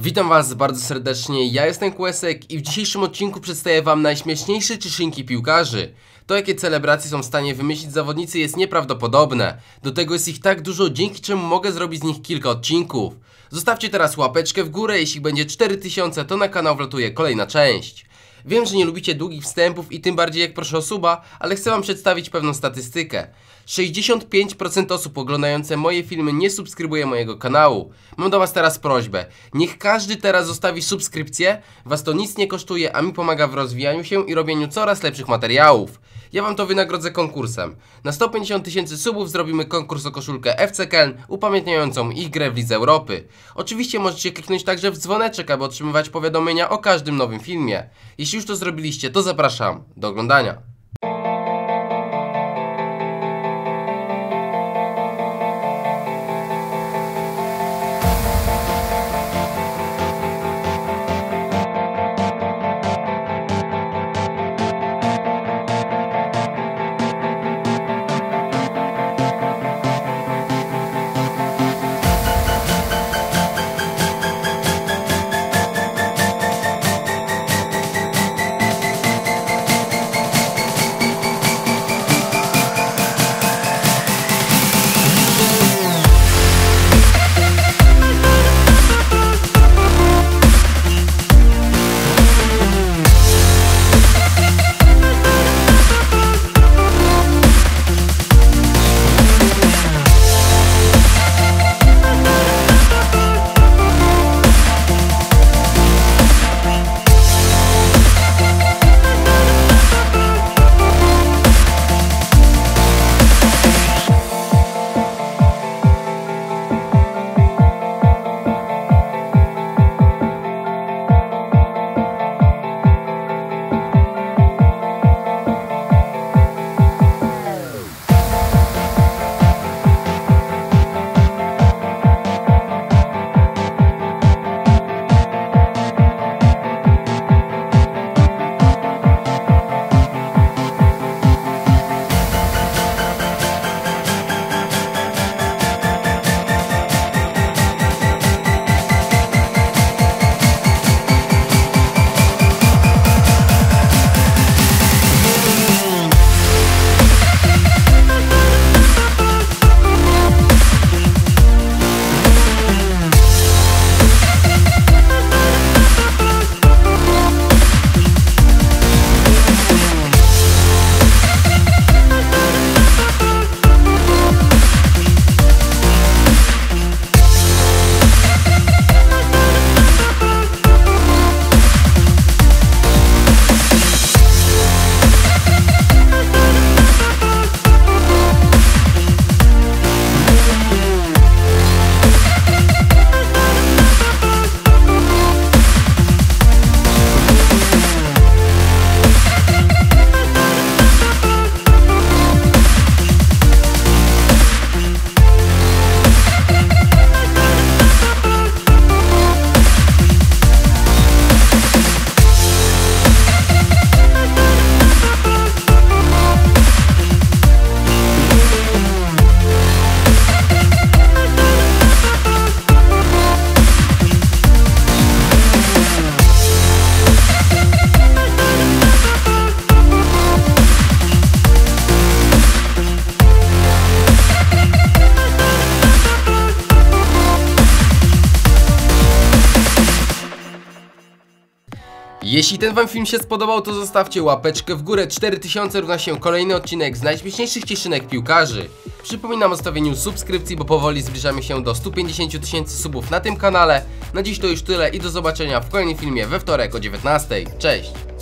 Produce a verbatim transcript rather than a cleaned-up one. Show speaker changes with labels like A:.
A: Witam was bardzo serdecznie, ja jestem Kłesek i w dzisiejszym odcinku przedstawię wam najśmieszniejsze cieszynki piłkarzy. To, jakie celebracje są w stanie wymyślić zawodnicy, jest nieprawdopodobne. Do tego jest ich tak dużo, dzięki czemu mogę zrobić z nich kilka odcinków. Zostawcie teraz łapeczkę w górę, jeśli będzie cztery tysiące, to na kanał wlatuje kolejna część. Wiem, że nie lubicie długich wstępów i tym bardziej jak proszę o suba, ale chcę wam przedstawić pewną statystykę. sześćdziesiąt pięć procent osób oglądające moje filmy nie subskrybuje mojego kanału. Mam do was teraz prośbę. Niech każdy teraz zostawi subskrypcję, was to nic nie kosztuje, a mi pomaga w rozwijaniu się i robieniu coraz lepszych materiałów. Ja wam to wynagrodzę konkursem. Na sto pięćdziesiąt tysięcy subów zrobimy konkurs o koszulkę F C Köln upamiętniającą ich grę w Lidze Europy. Oczywiście możecie kliknąć także w dzwoneczek, aby otrzymywać powiadomienia o każdym nowym filmie. Jeśli już to zrobiliście, to zapraszam do oglądania. Jeśli ten wam film się spodobał, to zostawcie łapeczkę w górę. cztery tysiące równa się kolejny odcinek z najśmieszniejszych cieszynek piłkarzy. Przypominam o stawieniu subskrypcji, bo powoli zbliżamy się do stu pięćdziesięciu tysięcy subów na tym kanale. Na dziś to już tyle i do zobaczenia w kolejnym filmie we wtorek o dziewiętnastej. Cześć!